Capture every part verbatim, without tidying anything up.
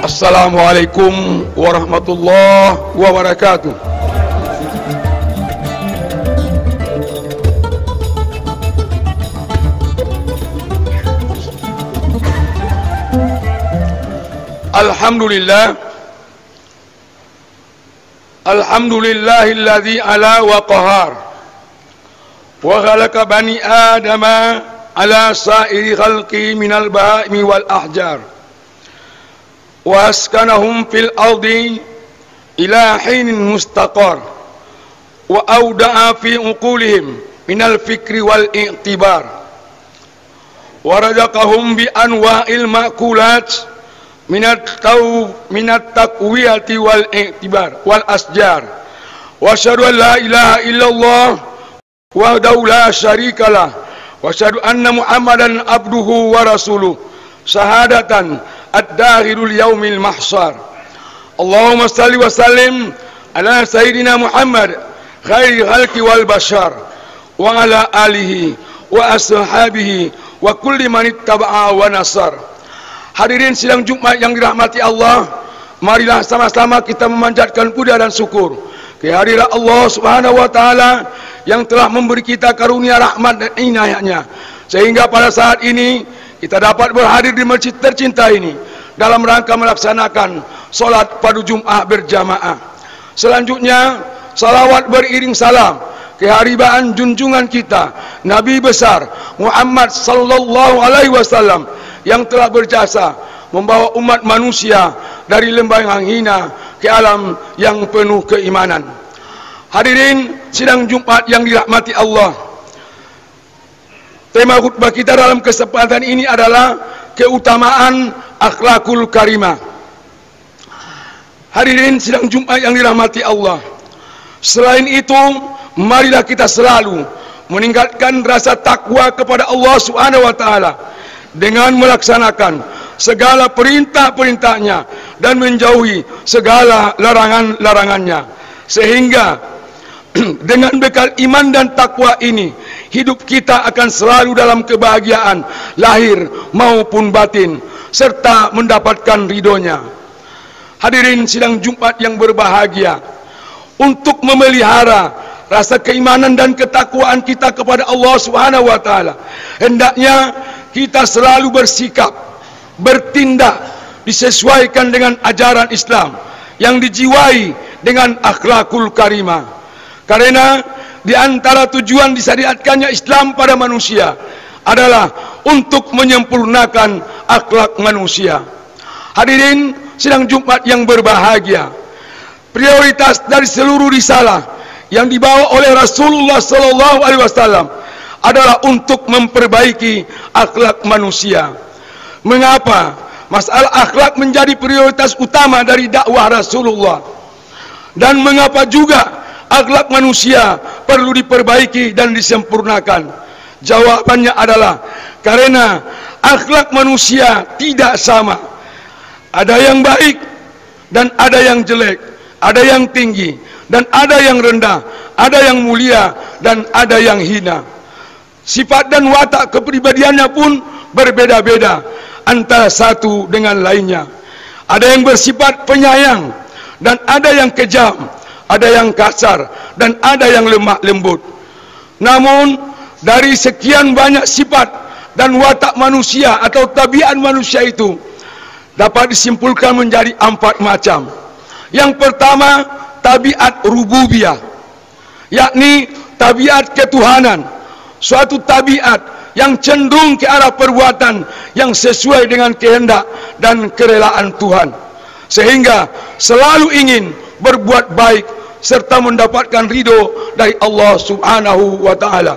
Assalamualaikum warahmatullahi wabarakatuh. Alhamdulillah, Alhamdulillahilladzi ala wa qahar wa khalaqa bani adama ala sa'iri khalqi minal bahaimi wal ahjar wa askanahum fil ardi ila hinin mustaqar wa awda'a fi uqulihim minal fikri wal i'tibar wa razaqahum bi anwa'il ma'kulat minat tau minat takwiyati wal i'tibar wal asjar wa asyhadu an la ilaha illallah wahdahu la syarikalah wa asyhadu anna muhammadan abduhu wa rasuluh syahadatan ad-dakhilul yaumil mahsyar. Allahumma salli wa sallim ala sayyidina Muhammad khairi khalqi wal bashar wa ala alihi wa ashabihi wa kulli man ittaba'a wa nasar. Hadirin sidang Jumat yang dirahmati Allah, marilah sama-sama kita memanjatkan puja dan syukur kehadirat Allah Subhanahu wa taala yang telah memberi kita karunia rahmat dan inayahnya sehingga pada saat ini kita dapat berhadir di masjid tercinta ini dalam rangka melaksanakan solat pada Jumat berjamaah. Selanjutnya salawat beriring salam keharibaan junjungan kita Nabi besar Muhammad sallallahu alaihi wasallam yang telah berjasa membawa umat manusia dari lembah yang hina ke alam yang penuh keimanan. Hadirin sidang Jumat yang dirahmati Allah, tema khutbah kita dalam kesempatan ini adalah keutamaan akhlakul karimah. Hadirin sidang Jumat yang dirahmati Allah, selain itu marilah kita selalu meningkatkan rasa takwa kepada Allah Subhanahu wa taala dengan melaksanakan segala perintah-perintahnya dan menjauhi segala larangan-larangannya, sehingga dengan bekal iman dan takwa ini hidup kita akan selalu dalam kebahagiaan lahir maupun batin serta mendapatkan ridhonya. Hadirin sidang Jumat yang berbahagia, untuk memelihara rasa keimanan dan ketakwaan kita kepada Allah Subhanahu wa taala, hendaknya kita selalu bersikap, bertindak disesuaikan dengan ajaran Islam yang dijiwai dengan akhlakul karimah. Karena di antara tujuan disyariatkannya Islam pada manusia adalah untuk menyempurnakan akhlak manusia. Hadirin sidang Jumat yang berbahagia, prioritas dari seluruh risalah yang dibawa oleh Rasulullah sallallahu alaihi wasallam adalah untuk memperbaiki akhlak manusia. Mengapa masalah akhlak menjadi prioritas utama dari dakwah Rasulullah? Dan mengapa juga akhlak manusia perlu diperbaiki dan disempurnakan? Jawabannya adalah karena akhlak manusia tidak sama. Ada yang baik dan ada yang jelek, ada yang tinggi dan ada yang rendah, ada yang mulia dan ada yang hina. Sifat dan watak kepribadiannya pun berbeda-beda antara satu dengan lainnya. Ada yang bersifat penyayang dan ada yang kejam, ada yang kasar dan ada yang lemah lembut. Namun dari sekian banyak sifat dan watak manusia atau tabiat manusia itu dapat disimpulkan menjadi empat macam. Yang pertama, tabiat rububiyah, yakni tabiat ketuhanan, suatu tabiat yang cenderung ke arah perbuatan yang sesuai dengan kehendak dan kerelaan Tuhan, sehingga selalu ingin berbuat baik serta mendapatkan ridho dari Allah Subhanahu wa taala.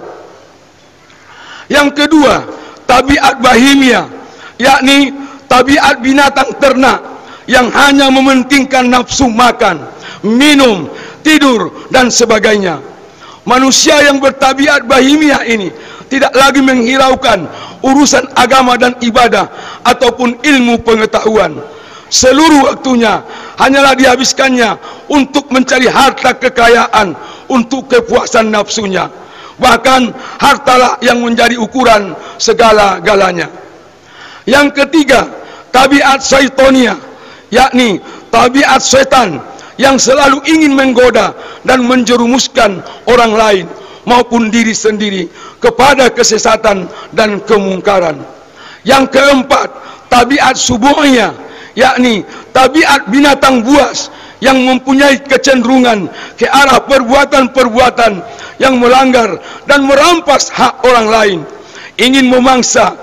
Yang kedua, tabiat bahimia, yakni tabiat binatang ternak yang hanya mementingkan nafsu makan, minum, tidur dan sebagainya. Manusia yang bertabiat bahimia ini tidak lagi menghiraukan urusan agama dan ibadah ataupun ilmu pengetahuan. Seluruh waktunya hanyalah dihabiskannya untuk mencari harta kekayaan, untuk kepuasan nafsunya. Bahkan hartalah yang menjadi ukuran segala-galanya. Yang ketiga, tabiat syaitonia, yakni tabiat setan yang selalu ingin menggoda dan menjerumuskan orang lain maupun diri sendiri kepada kesesatan dan kemungkaran. Yang keempat, tabiat subuhnya, yakni tabiat binatang buas yang mempunyai kecenderungan ke arah perbuatan-perbuatan yang melanggar dan merampas hak orang lain, ingin memangsa,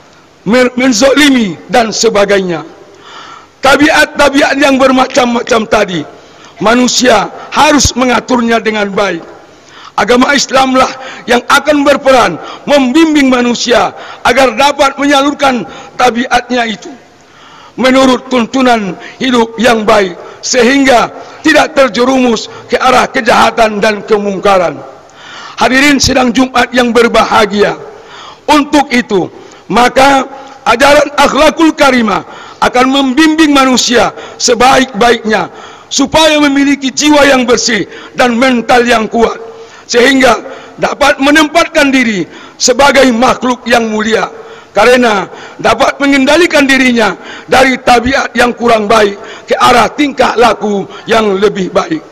menzolimi dan sebagainya. Tabiat-tabiat yang bermacam-macam tadi, manusia harus mengaturnya dengan baik. Agama Islamlah yang akan berperan membimbing manusia agar dapat menyalurkan tabiatnya itu menurut tuntunan hidup yang baik, sehingga tidak terjerumus ke arah kejahatan dan kemungkaran. Hadirin sidang Jumat yang berbahagia, untuk itu maka ajaran akhlakul karimah akan membimbing manusia sebaik-baiknya supaya memiliki jiwa yang bersih dan mental yang kuat, sehingga dapat menempatkan diri sebagai makhluk yang mulia, karena dapat mengendalikan dirinya dari tabiat yang kurang baik ke arah tingkah laku yang lebih baik.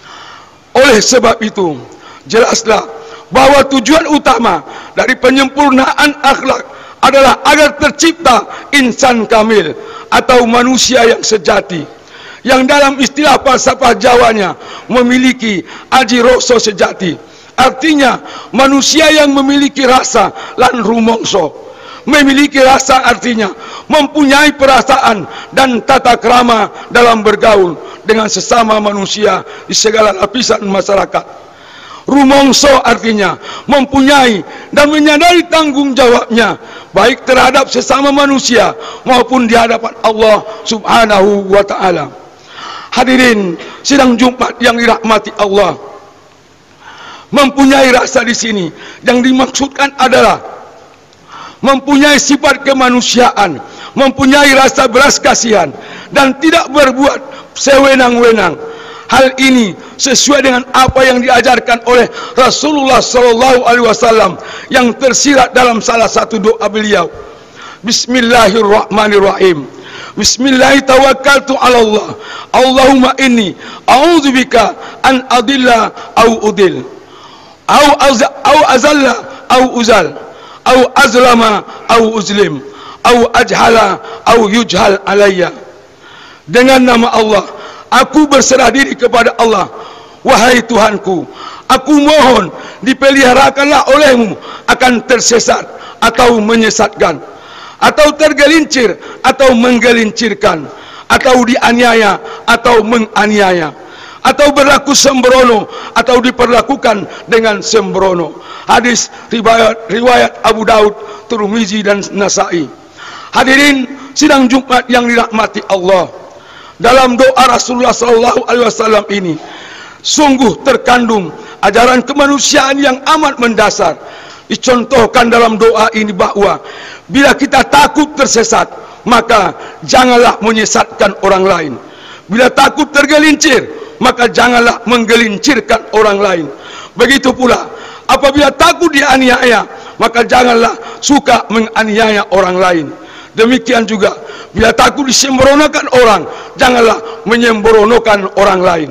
Oleh sebab itu, jelaslah bahwa tujuan utama dari penyempurnaan akhlak adalah agar tercipta insan kamil atau manusia yang sejati, yang dalam istilah falsafah Jawanya memiliki aji rasa sejati. Artinya manusia yang memiliki rasa lan rumongso. Memiliki rasa artinya mempunyai perasaan dan tata krama dalam bergaul dengan sesama manusia di segala lapisan masyarakat. Rumongso artinya mempunyai dan menyadari tanggung jawabnya baik terhadap sesama manusia maupun di hadapan Allah Subhanahu wa taala. Hadirin sidang Jumat yang dirahmati Allah, mempunyai rasa di sini yang dimaksudkan adalah mempunyai sifat kemanusiaan, mempunyai rasa belas kasihan dan tidak berbuat sewenang-wenang. Hal ini sesuai dengan apa yang diajarkan oleh Rasulullah sallallahu alaihi wasallam yang tersirat dalam salah satu doa beliau. Bismillahirrahmanirrahim. Bismillah tawakkaltu ala Allah. Allahumma inni a'udzubika an adilla au udil au au azalla au uzal au azlama au uzlim au ajhala au yujhal alayya. Dengan nama Allah aku berserah diri kepada Allah. Wahai Tuhanku, aku mohon dipeliharakanlah olehmu akan tersesat atau menyesatkan, atau tergelincir atau menggelincirkan, atau dianiaya atau menganiaya, atau berlaku sembrono atau diperlakukan dengan sembrono. Hadis riwayat, riwayat Abu Daud, Tirmizi dan Nasai. Hadirin sidang Jumat yang dirahmati Allah, dalam doa Rasulullah sallallahu alaihi wasallam ini sungguh terkandung ajaran kemanusiaan yang amat mendasar. Dicontohkan dalam doa ini bahwa bila kita takut tersesat, maka janganlah menyesatkan orang lain. Bila takut tergelincir, maka janganlah menggelincirkan orang lain. Begitu pula apabila takut dianiaya, maka janganlah suka menganiaya orang lain. Demikian juga bila takut disembronokan orang, janganlah menyembronokan orang lain.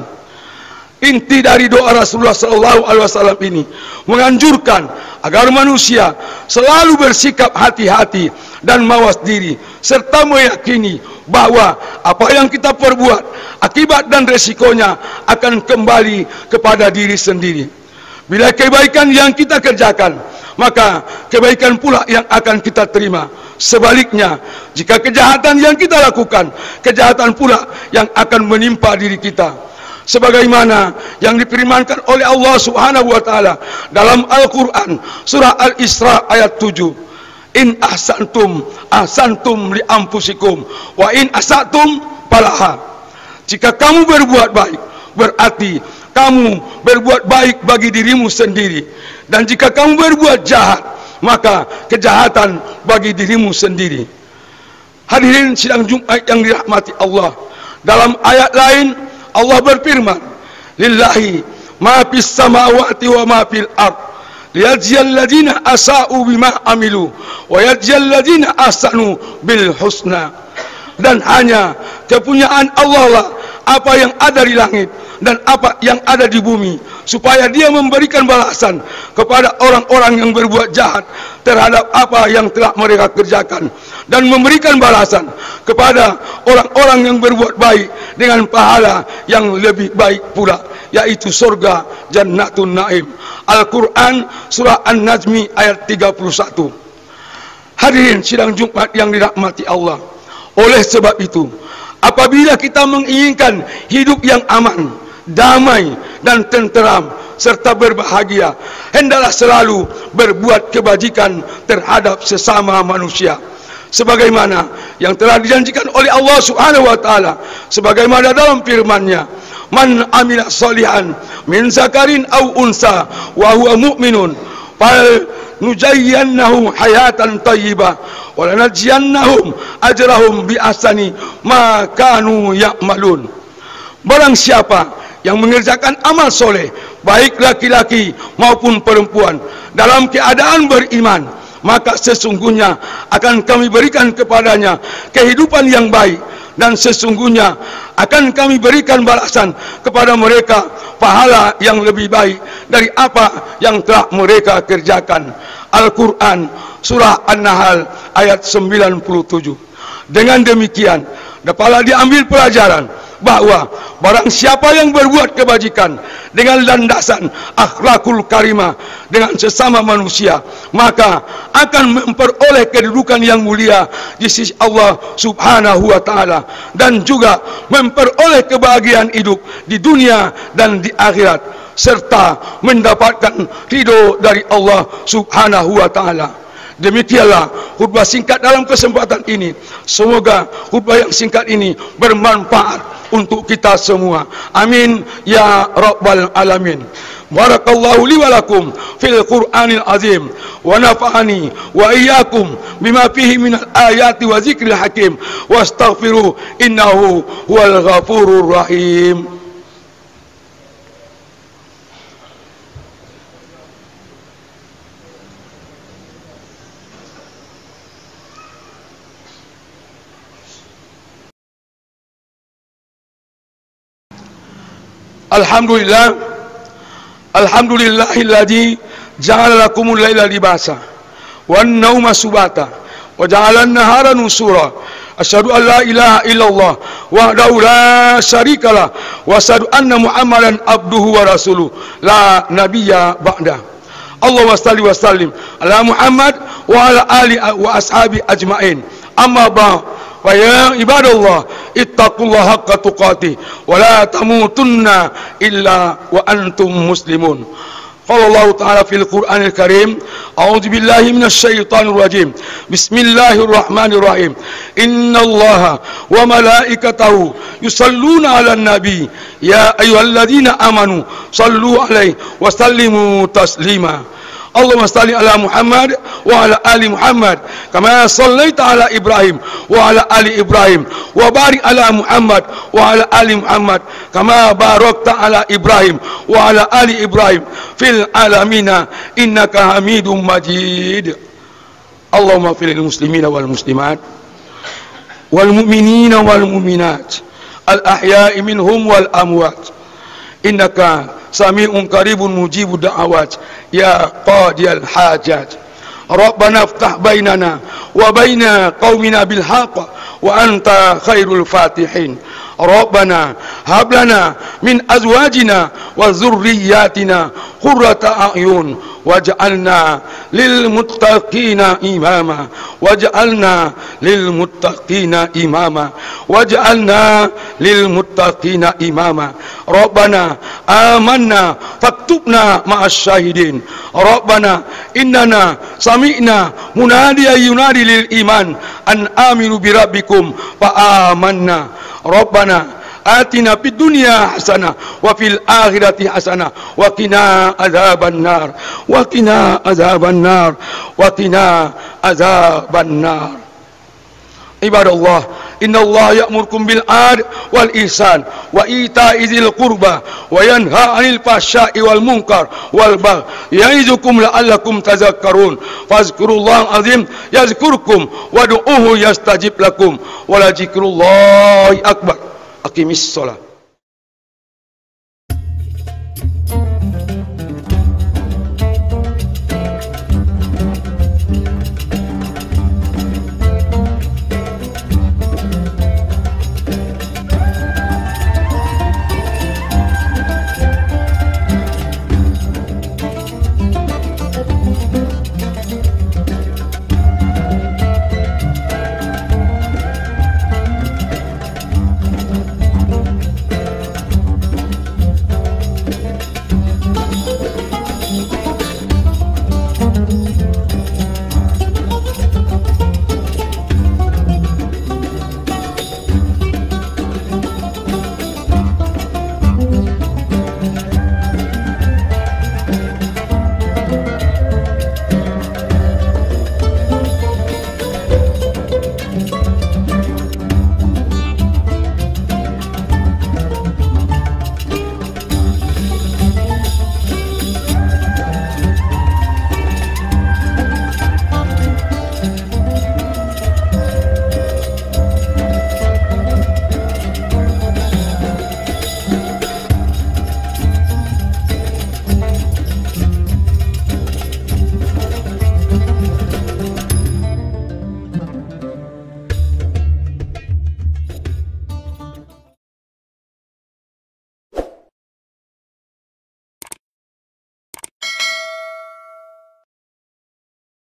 Inti dari doa Rasulullah sallallahu alaihi wasallam ini menganjurkan agar manusia selalu bersikap hati-hati dan mawas diri, serta meyakini bahwa apa yang kita perbuat, akibat dan resikonya akan kembali kepada diri sendiri. Bila kebaikan yang kita kerjakan, maka kebaikan pula yang akan kita terima. Sebaliknya, jika kejahatan yang kita lakukan, kejahatan pula yang akan menimpa diri kita. Sebagaimana yang difirmankan oleh Allah Subhanahu wa taala dalam Al-Qur'an surah Al-Isra ayat tujuh. In ahsantum ahsantum li anfusikum wa in asatum falaha. Jika kamu berbuat baik, berarti kamu berbuat baik bagi dirimu sendiri, dan jika kamu berbuat jahat, maka kejahatan bagi dirimu sendiri. Hadirin sidang Jumat yang dirahmati Allah, dalam ayat lain Allah berfirman, lillahi ma fis samawati wa ma fil ard liyajziyal ladzina asa'u bima amilu wa yajziyal ladzina ahsanu bil husna. dan hanya kepunyaan Allah lah apa yang ada di langit dan apa yang ada di bumi, supaya Dia memberikan balasan kepada orang-orang yang berbuat jahat terhadap apa yang telah mereka kerjakan, dan memberikan balasan kepada orang-orang yang berbuat baik dengan pahala yang lebih baik pula, yaitu surga Jannatun Naim. Al-Quran surah An-Najmi ayat tiga puluh satu. Hadirin sidang Jumat yang dirahmati Allah, oleh sebab itu, apabila kita menginginkan hidup yang aman, damai dan tenteram serta berbahagia, hendaklah selalu berbuat kebajikan terhadap sesama manusia, sebagaimana yang telah dijanjikan oleh Allah Subhanahu wa taala, sebagaimana dalam firman-Nya, "Man amila sholihan min zakarin aw unsa wa huwa mu'minun fal nujayyannahu hayatan thayyibah wa lanajziyannahum ajrahum bi ahsani ma kanu ya'malun." Barang siapa yang mengerjakan amal soleh, baik laki-laki maupun perempuan, dalam keadaan beriman, maka sesungguhnya akan kami berikan kepadanya kehidupan yang baik, dan sesungguhnya akan kami berikan balasan kepada mereka pahala yang lebih baik dari apa yang telah mereka kerjakan. Al-Quran surah An-Nahl ayat sembilan puluh tujuh. Dengan demikian dapatlah diambil pelajaran bahwa barang siapa yang berbuat kebajikan dengan landasan akhlakul karimah dengan sesama manusia, maka akan memperoleh kedudukan yang mulia di sisi Allah Subhanahu wa taala, dan juga memperoleh kebahagiaan hidup di dunia dan di akhirat, serta mendapatkan ridho dari Allah Subhanahu wa taala. Demikianlah khutbah singkat dalam kesempatan ini. Semoga khutbah yang singkat ini bermanfaat untuk kita semua. Amin ya rabbal alamin. Barakallahu li wa lakum fil Qur'anil azim, wa nafa'ani wa iyyakum bima fihi minal ayati wa zikril hakim, wastaghfiru innahu huwal ghafurur rahim. Alhamdulillah, alhamdulillahilladzi ja'ala lakumul laila libasa wan nauma subata wa ja'ala an-nahara nusura. Asyhadu an la ilaha illallah wahdahu la syarikalah wa asyhadu anna Muhammadan abduhu wa rasuluh la nabiyya ba'da. Allahumma shalli wa sallim ala Muhammad wa ala ali wa ashabi ajmain. Amma ba'd. Wa ya ibadallah, ittaqullaha haqqa tuqatih wa la tamutunna illa wa antum muslimun. Qala Allah Ta'ala fil Qur'anil Karim, a'udzu billahi minasy syaithanir rajim. Bismillahirrahmanirrahim. Innallaha wa malaikatahu yusalluna 'alan nabi ya ayyuhalladzina amanu sallu 'alaihi wa sallimu taslima. Allahumma salli ala Muhammad wa ala ali Muhammad kama sallaita ala Ibrahim wa ala ali Ibrahim, wa barik ala Muhammad wa ala ali Muhammad kama barakta ala Ibrahim wa ala ali Ibrahim fil alamina innaka Hamidum Majid. Allahumma fil muslimina wal muslimat wal mu'minina wal mu'minat al ahya'i minhum wal amwat innaka sami'un qaribun mujibud da'awat ya qadiyal hajat. Rabbana iftah bainana wa baina qaumina bil haqq wa anta khairul fatihin. Rabbana hab lana min azwajina wa dhurriyyatina qurrata a'yun waj'alna lil muttaqina imama waj'alna lil muttaqina imama waj'alna lil muttaqina imama. Rabbana amanna faktubna ma'as syahidin. Rabbana innana sami'na munadiyan yunadi lil iman an aminu bi rabbikum fa amanna. Rabbana atina fid dunya hasanah wa fil akhirati hasanah wa qina adzaban nar wa qina adzaban nar wa qina adzaban nar. Ibadallah innallaha ya'murukum bil 'adli wal ihsan wa ita'i dzil qurba wa yanha 'anil fahsya'i wal munkar wal baghi ya'izukum la'allakum tadhakkarun. Fazkurullahal azim yazkurkum wad'uuhu yastajib lakum wa la dzikrullahi akbar. Aqimis shalah.